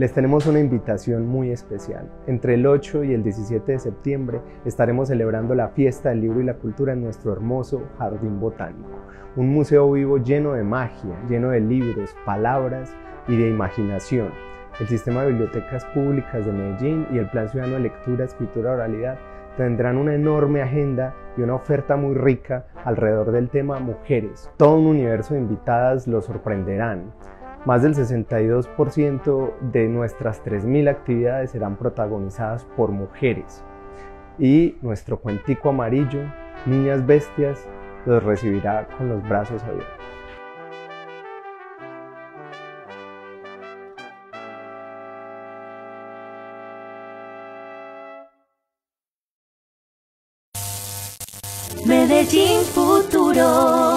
Les tenemos una invitación muy especial. Entre el 8 y el 17 de septiembre estaremos celebrando la Fiesta del Libro y la Cultura en nuestro hermoso Jardín Botánico. Un museo vivo lleno de magia, lleno de libros, palabras y de imaginación. El Sistema de Bibliotecas Públicas de Medellín y el Plan Ciudadano de Lectura, Escritura, Oralidad tendrán una enorme agenda y una oferta muy rica alrededor del tema mujeres. Todo un universo de invitadas los sorprenderán. Más del 62% de nuestras 3.000 actividades serán protagonizadas por mujeres. Y nuestro cuentico amarillo, Niñas Bestias, los recibirá con los brazos abiertos. Medellín Futuro.